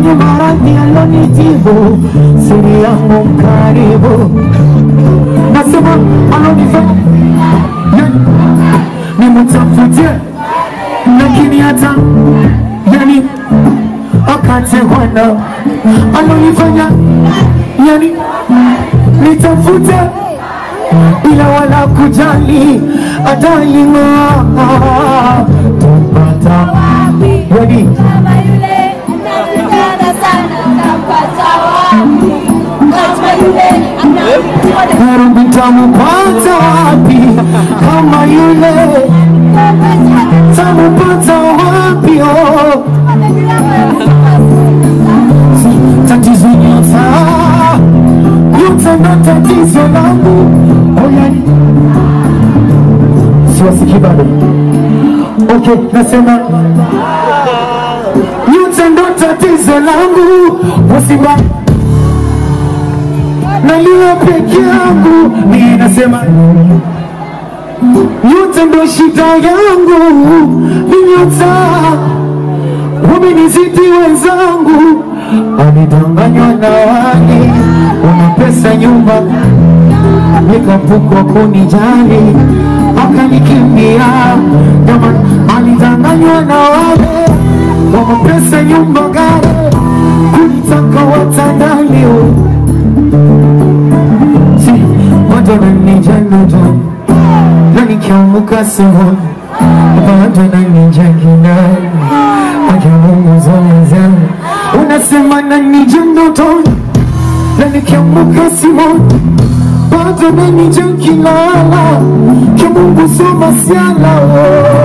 kwenye maradhi alonitibu, siri yangu mkaribu. Nasema alonifanya nimutafutie, lakini hata yani akate wana alonifanya yani nitafute ila wala kujali adalima tupata wapi kama yule anapenda sana tapata wapi kama yule anapenda tamupata wapi kama yule tamupata wapi oh tatizo nyota nyota ndo tatizo langu oyani siwasiki bado okay nasema nyota ndo tatizo langu wasimba nalia peke yangu mimi nasema nyota ndo shida yangu ni nyota wamenizidi wenzangu alidanganywa na wale una pesa nyumba nikapuko kunijali akanikimbia kama alidanganywa na wale una pesa nyumba gari kunitaka watandali si bado nanijana jana na nikiamuka suhoni bado nanijagina ajamungu zonzana unasema nanijana toni na nikiamuka simoni bado nanijagilala kimungu soma siala